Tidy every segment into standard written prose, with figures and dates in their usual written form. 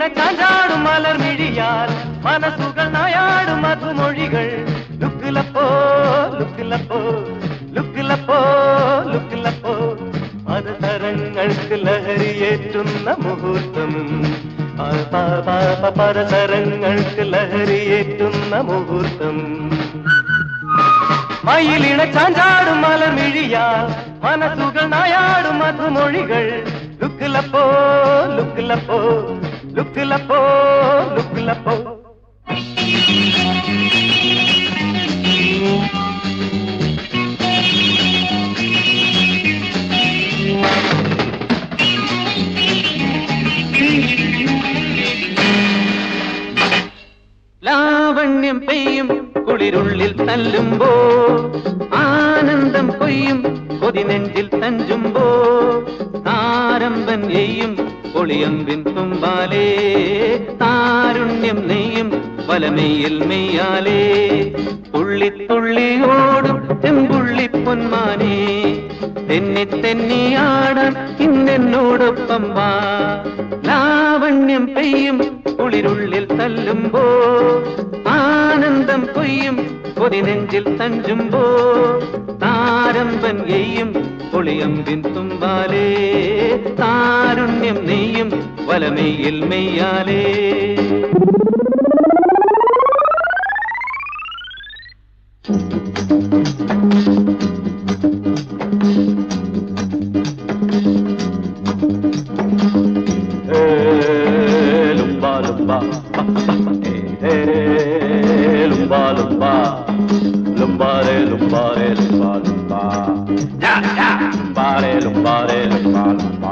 ചാഞ്ചാടും മലർമിഴിയാൽ മനസ്സുകൾ നായാടും മധുമൊഴികൾ ലുക്കിലപ്പോ ലുക്കിലപ്പോ ലുക്കിലപ്പോ ലുക്കിലപ്പോ പരതരങ്ങൾക്ക് ലഹരിയേറ്റുന്ന മുഹൂർത്തം പരതരങ്ങൾക്ക് ലഹരിയേറ്റുന്ന മുഹൂർത്തം മയിലിണ ചാഞ്ചാടും മലർമിഴിയാൽ മനസ്സുകൾ നായാടും മധുമൊഴികൾ ലുക്കിലപ്പോ ലുക്കിലപ്പോ ലുക്കിലപ്പോ ലുക്കിലപ്പോ ലാവണ്യം പെയ്യും കുളിരുള്ളിൽ തല്ലുമ്പോ ആനന്ദം കൊയ്യും കൊതിനെഞ്ചിൽ തഞ്ചുമ്പോ താരമ്പൻ എയ്യും പൊളിയമ്പിൻ തുമ്പാലേ താരുണ്യം നെയ്യും വലമെയ്യിൽ മെയ്യാലേ തുള്ളിത്തുള്ളിയോടും ചെമ്പുള്ളി പൊന്മാനേ തെന്നി തെന്നിയാടാൻ ഇന്നെന്നോടൊപ്പം വാ ലാവണ്യം പെയ്യും കുളിരുള്ളിൽ തല്ലുമ്പോ ആനന്ദം കൊയ്യും കൊതിനെഞ്ചിൽ തഞ്ചുമ്പോ താരമ്പൻ എയ്യും പൊളിയമ്പിൻ തുമ്പാലേ താരുണ്യം നെയ്യും വലമെയ്യിൽ മെയ്യാലേ lumba lumba lumbare lumbare lumba lumba ya ya lumbare lumbare lumba lumba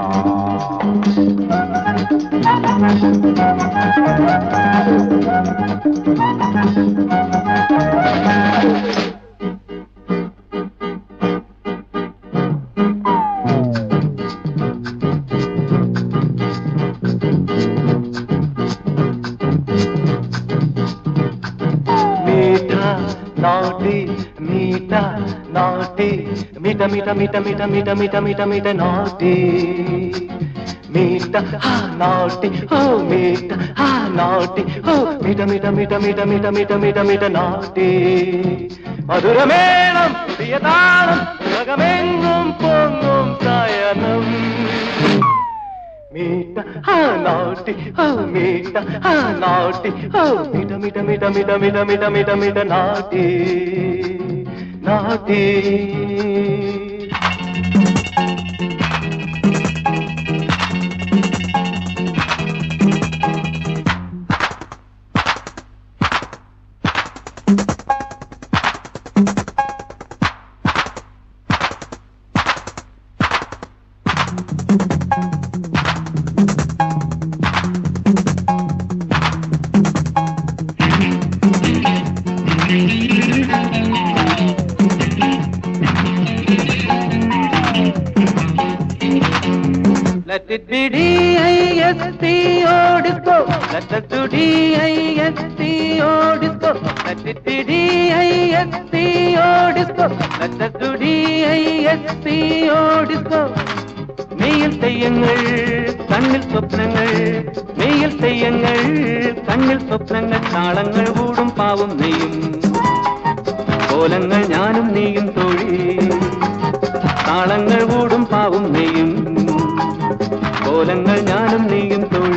naughty, meeta, naughty, meeta, meeta, meeta, meeta, meeta, meeta, meeta, meeta, naughty, meeta, ha, naughty, oh, meeta, ha, naughty, oh, meeta, meeta, meeta, meeta, meeta, meeta, meeta, meeta, naughty. മധുരമേളം പുതിയ താളം ഉലകമെങ്ങും പൊങ്ങും സായനം Meeta, ha, naughty, oh, meeta, ha, naughty, oh, meeta, meeta, meeta, meeta, meeta, meeta, meeta, meeta, naughty, naughty. Let it be D-I-S-C-O disco. Let it be D-I-S-C-O disco. Let it be D-I-S-C-O disco. Let it be D-I-S-C-O disco. മെയ്യിൽ തെയ്യങ്ങൾ കണ്ണിൽ സ്വപ്നങ്ങൾ മെയ്യിൽ തെയ്യങ്ങൾ കണ്ണിൽ സ്വപ്നങ്ങൾ താളങ്ങൾ കൂടും പാവും നെയ്യും കോലങ്ങൾ ഞാനും നീയും തൊഴി താളങ്ങൾ കൂടും പാവും നെയ്യും കോലങ്ങൾ ഞാനും നീയും തൊഴി